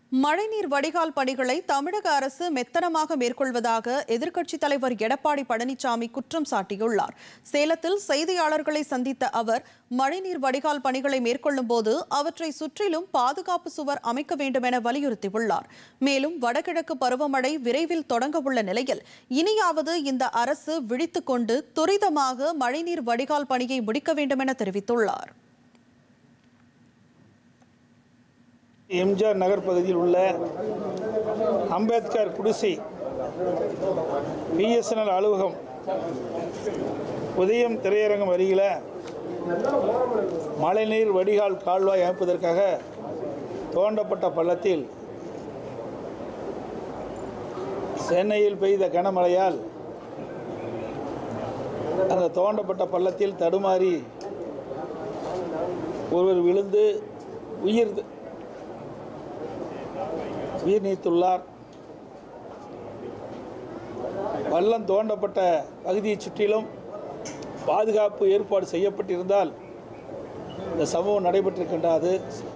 மழைநீர் வடிகால் பணிகளை தமிழக அரசு மெத்தனமாக மேற்கொள்வதாக எதிர்க்கட்சித் தலைவர் எடப்பாடி பழனிசாமி குற்றம் சாட்டியுள்ளார். சேலத்தில் செய்தியாளர்களை சந்தித்த அவர், மழைநீர் வடிகால் பணிகளை மேற்கொள்ளும் போது அவற்றை சுற்றிலும் பாதுகாப்பு சுவர் அமைக்க வேண்டும் என வலியுறுத்தியுள்ளார். மேலும் வடகிழக்கு பருவமழை விரைவில் தொடங்க உள்ள நிலையில் இனியாவது இந்த அரசு விழித்துக் கொண்டு துரிதமாக மழைநீர் வடிகால் பணியை முடிக்க வேண்டும் என தெரிவித்துள்ளார். எம்ஜிஆர் நகர் பகுதியில் உள்ள அம்பேத்கர் குடிசை பிஎஸ்என்எல் அலுவலகம் உதயம் திரையரங்கம் அருகில் மழைநீர் வடிகால் கால்வாய் அமைப்பதற்காக தோண்டப்பட்ட பள்ளத்தில் சென்னையில் பெய்த கனமழையால் அந்த தோண்டப்பட்ட பள்ளத்தில் தடுமாறி ஒருவர் விழுந்து உயிர் நீத்துள்ளார். பள்ளம் தோண்டப்பட்ட பகுதியை சுற்றிலும் பாதுகாப்பு ஏற்பாடு செய்யப்பட்டிருந்தால் இந்த சம்பவம் நடைபெற்றிருக்கின்றது.